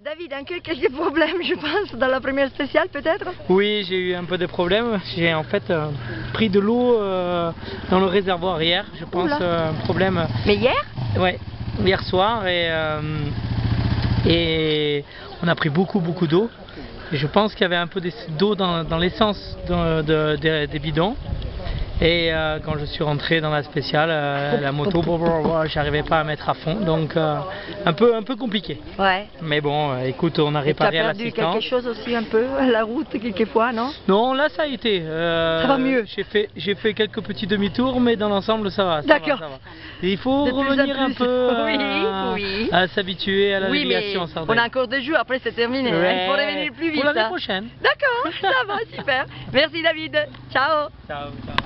David, encore quelques problèmes, je pense, dans la première spéciale peut-être? Oui, j'ai eu un peu de problèmes. J'ai en fait pris de l'eau dans le réservoir hier. Je pense un problème. Mais hier? Ouais, hier soir et on a pris beaucoup d'eau. Et je pense qu'il y avait un peu d'eau dans l'essence des bidons. Et quand je suis rentré dans la spéciale, la moto, j'arrivais pas à mettre à fond, donc un peu compliqué. Ouais. Mais bon, écoute, on a réparé à l'assistant. Tu as perdu quelque chose aussi un peu à la route quelquefois, non? Non, là ça a été. Ça va mieux. J'ai fait quelques petits demi-tours, mais dans l'ensemble ça va. D'accord. Il faut revenir un peu à s'habituer à la navigation en Sardaigne. On a encore 2 jours, après c'est terminé. Ouais. Il faut revenir plus vite. Pour l'année prochaine. D'accord, ça va, super. Merci David. Ciao. Ciao.